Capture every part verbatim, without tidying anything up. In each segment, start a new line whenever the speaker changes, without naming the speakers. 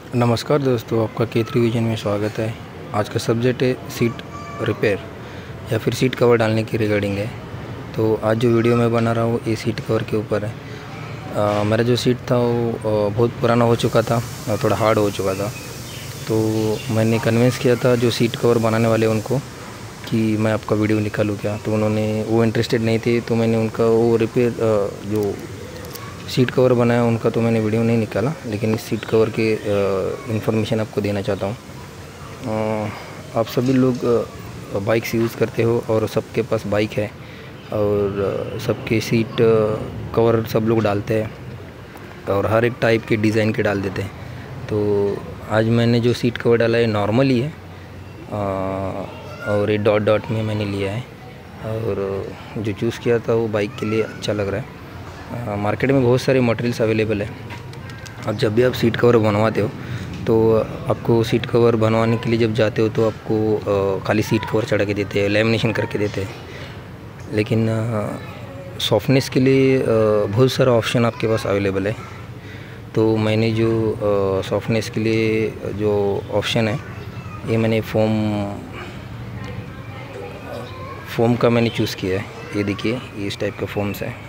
नमस्कार दोस्तों, आपका के थ्री विजन में स्वागत है। आज का सब्जेक्ट है सीट रिपेयर या फिर सीट कवर डालने की रिगार्डिंग है। तो आज जो वीडियो मैं बना रहा हूँ ये सीट कवर के ऊपर है। आ, मेरा जो सीट था वो बहुत पुराना हो चुका था और थोड़ा हार्ड हो चुका था। तो मैंने कन्विंस किया था जो सीट कवर बनाने वाले उनको कि मैं आपका वीडियो निकालूँ क्या। तो उन्होंने वो इंटरेस्टेड नहीं थे, तो मैंने उनका वो रिपेयर जो सीट कवर बनाया उनका तो मैंने वीडियो नहीं निकाला, लेकिन इस सीट कवर के इन्फॉर्मेशन आपको देना चाहता हूँ। आप सभी लोग बाइक्स यूज़ करते हो और सबके पास बाइक है और सबके सीट कवर सब लोग डालते हैं और हर एक टाइप के डिज़ाइन के डाल देते हैं। तो आज मैंने जो सीट कवर डाला है नॉर्मल ही है और ये डॉट डॉट में मैंने लिया है और जो चूज़ किया था वो बाइक के लिए अच्छा लग रहा है। मार्केट में बहुत सारे मटेरियल्स अवेलेबल है। अब जब भी आप सीट कवर बनवाते हो तो आपको सीट कवर बनवाने के लिए जब जाते हो तो आपको खाली सीट कवर चढ़ा के देते हैं, लैमिनेशन करके देते हैं, लेकिन सॉफ्टनेस के लिए बहुत सारा ऑप्शन आपके पास अवेलेबल है। तो मैंने जो सॉफ्टनेस के लिए जो ऑप्शन है ये मैंने फोम फोम का मैंने चूज़ किया है। ये देखिए, इस टाइप का फोम्स है।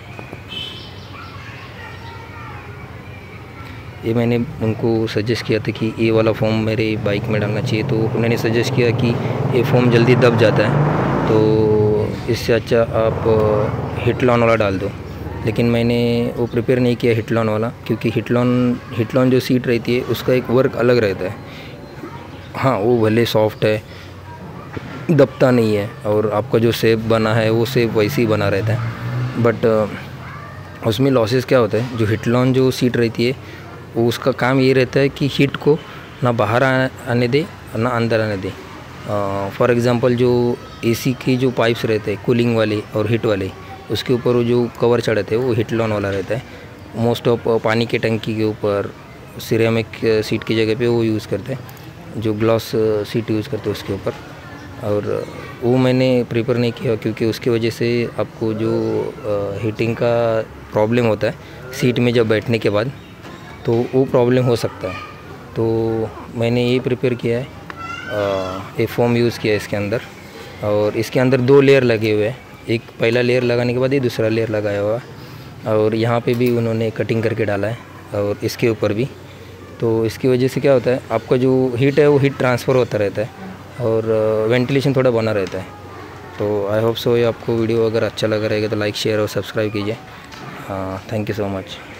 ये मैंने उनको सजेस्ट किया था कि ये वाला फ़ोम मेरे बाइक में डालना चाहिए, तो उन्होंने सजेस्ट किया कि ये फ़ोम जल्दी दब जाता है, तो इससे अच्छा आप हिटलॉन वाला डाल दो। लेकिन मैंने वो प्रिपेयर नहीं किया हिटलॉन वाला, क्योंकि हिटलॉन हिटलॉन जो सीट रहती है उसका एक वर्क अलग रहता है। हाँ, वो भले सॉफ्ट है, दबता नहीं है और आपका जो शेप बना है वो शेप वैसे ही बना रहता है। बट उसमें लॉसेस क्या होता है, जो हिटलॉन जो सीट रहती है वो उसका काम ये रहता है कि हीट को ना बाहर आने दे ना अंदर आने दे। फॉर एग्ज़ाम्पल जो एसी की जो पाइप्स रहते हैं कूलिंग वाले और हीट वाले, उसके ऊपर वो जो कवर चढ़ाते हैं वो हिटलॉन वाला रहता है। मोस्ट ऑफ पानी के टंकी के ऊपर सिरेमिक सीट की जगह पे वो यूज़ करते हैं, जो ग्लास सीट यूज़ करते हैं उसके ऊपर। और वो मैंने प्रेफर नहीं किया, क्योंकि उसकी वजह से आपको जो हीटिंग का प्रॉब्लम होता है सीट में जब बैठने के बाद, तो वो प्रॉब्लम हो सकता है। तो मैंने ये प्रिपेयर किया है, एक फोम यूज़ किया है इसके अंदर, और इसके अंदर दो लेयर लगे हुए हैं। एक पहला लेयर लगाने के बाद ये दूसरा लेयर लगाया हुआ है, और यहाँ पे भी उन्होंने कटिंग करके डाला है और इसके ऊपर भी। तो इसकी वजह से क्या होता है, आपका जो हीट है वो हीट ट्रांसफ़र होता रहता है और वेंटिलेशन थोड़ा बना रहता है। तो आई होप सो ये आपको वीडियो अगर अच्छा लगा रहेगा तो लाइक शेयर और सब्सक्राइब कीजिए। Thank you so much.